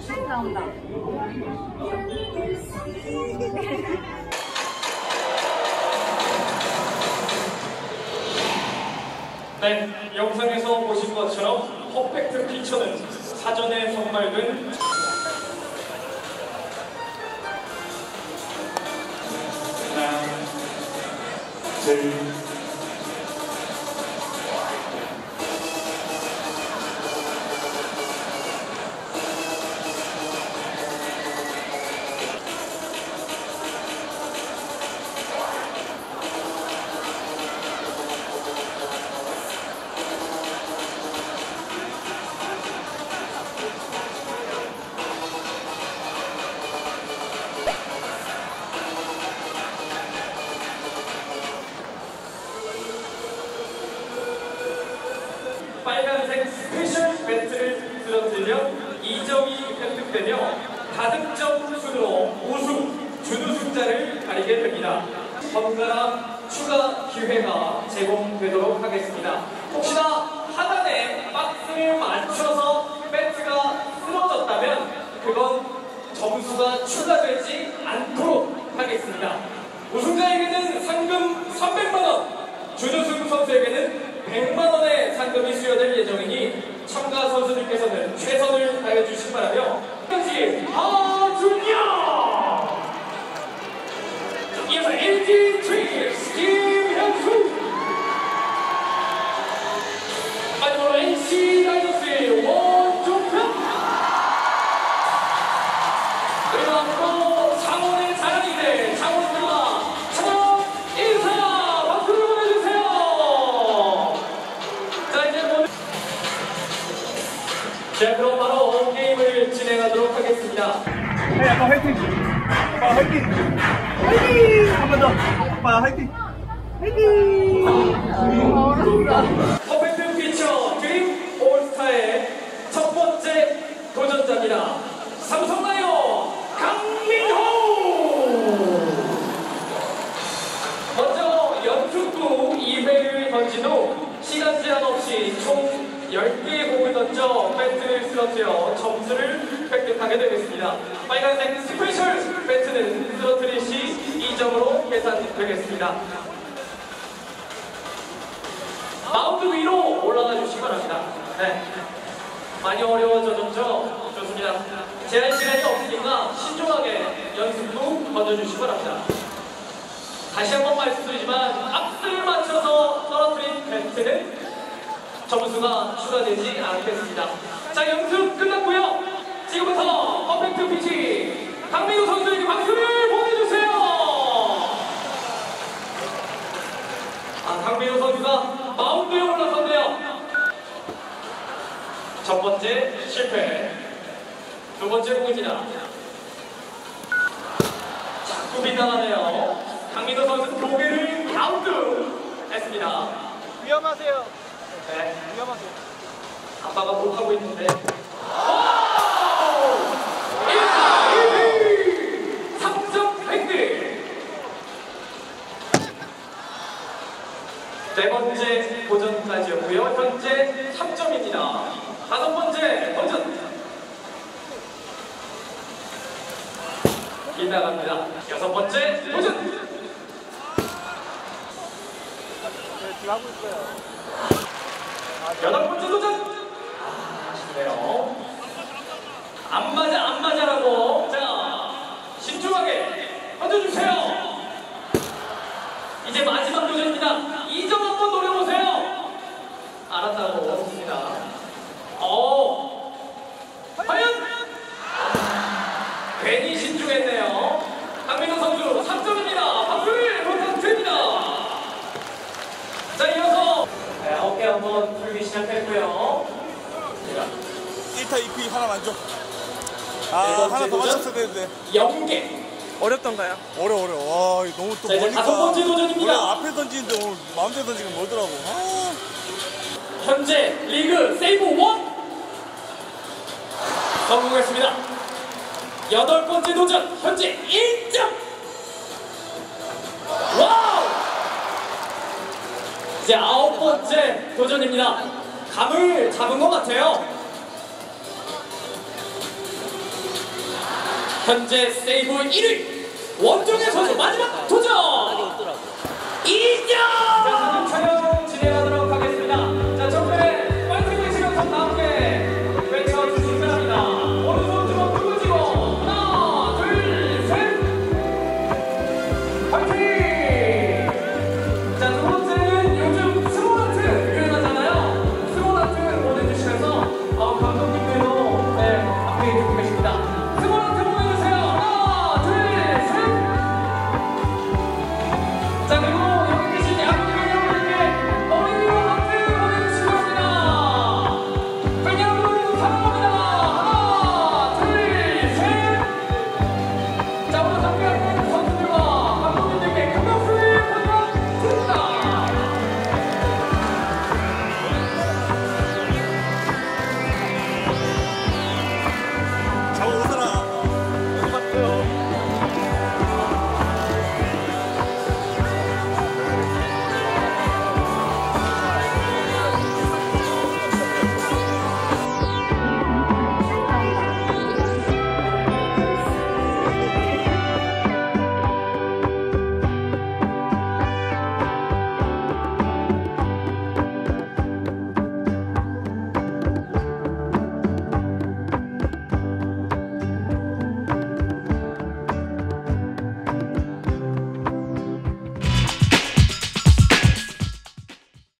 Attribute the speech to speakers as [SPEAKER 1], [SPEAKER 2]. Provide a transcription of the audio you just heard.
[SPEAKER 1] 나온다.
[SPEAKER 2] 네, 영상에서 보신 것처럼 퍼펙트 피처는 사전에 선발된 하나, 둘, 빨간색 스페셜 배트를 쓰러뜨리면 2점이 획득되며 다득점 순으로 우승, 준우승자를 가리게 됩니다. 번갈아 추가 기회가 제공되도록 하겠습니다. 혹시나 하단에 박스를 맞춰서 배트가 쓰러졌다면 그건 점수가 추가되지 않도록 하겠습니다. 우승자에게는 상금 300만원, 준우승 선수에게는 100만원의 상금이 수여될 예정이니 참가 선수들께서는 최선을 다해주시기 바라며 현지 하준영, 이어서 LG 트윈스 김현수, 마지막으로 NC 다이노스의 원종편, 그리고 앞으로 창원의 자랑이들 창원들과 찬원 인사 박수를 보내주세요. 자, 그럼 바로 게임을 진행하도록 하겠습니다.
[SPEAKER 3] 네, 아빠 화이팅! 아빠 화이팅! 화이팅! 한 번 더! 아빠 화이팅! 화이팅!
[SPEAKER 2] 퍼펙트 피처 드림 올스타의 첫 번째 도전자입니다. 삼성라이온 강민호! 먼저 연속구 2회를 던진 후 시간 제한 없이 총 10개의 공을 던져 배트를 쓰러뜨려 점수를 획득하게 되겠습니다. 빨간색 스페셜 배트는 쓰러뜨릴 시 2점으로 계산되겠습니다. 마운드 위로 올라가 주시기 바랍니다. 네. 많이 어려워졌죠? 좋습니다. 제한 시간이 없으니까 신중하게 연습도 던져주시기 바랍니다. 다시 한번 말씀드리지만 앞을 맞춰서 떨어뜨린 배트는 점수가 추가되지 않겠습니다. 자, 연습 끝났고요. 지금부터 퍼펙트 피치 강민호 선수에게 박수를 보내주세요. 강민호 선수가 마운드에 올라섰네요. 첫 번째 실패. 두 번째 공입니다. 자꾸 빗나가네요. 강민호 선수 고개를 가운데 했습니다.
[SPEAKER 3] 위험하세요.
[SPEAKER 2] 네.
[SPEAKER 3] 위험하세요.
[SPEAKER 2] 아빠가 못하고 있는데. 3점 획득! 네 번째 도전까지였고요. 현재 3점입니다. 다섯 번째 도전! 빗나갑니다. 여섯 번째 도전!
[SPEAKER 3] 네, 지금 하고 있어요.
[SPEAKER 2] 여덟 번째 도전! 아쉽네요. 안 맞아라고. 자, 신중하게 던져주세요. 이제 마지막 도전입니다. 2점 한번 노려보세요. 알았다고 좋습니다. 과연? 괜히 신중했네요. 강민호 선수 3점입니다. 박수를 부탁드립니다. 자, 이어서 네, 어깨 한번 풀기 시작했고요.
[SPEAKER 3] 1타 2피 하나 만족.
[SPEAKER 2] 네
[SPEAKER 3] 하나 더 맞췄어야 되는데.
[SPEAKER 2] 0개.
[SPEAKER 3] 어렵던가요? 어려워. 와, 너무 또
[SPEAKER 2] 자, 이제
[SPEAKER 3] 멀리까.
[SPEAKER 2] 다섯 번째 도전입니다.
[SPEAKER 3] 원래 앞에 던지는데 오늘 마운드에 던지는 멀더라고.
[SPEAKER 2] 현재 리그 세이브 1 성공했습니다. 여덟 번째 도전 현재 1점. 와우! 이제 아홉 번째 도전입니다. 감을 잡은 것 같아요. 현재 세이브 1위 원종현 선수 마지막 도전. 2점.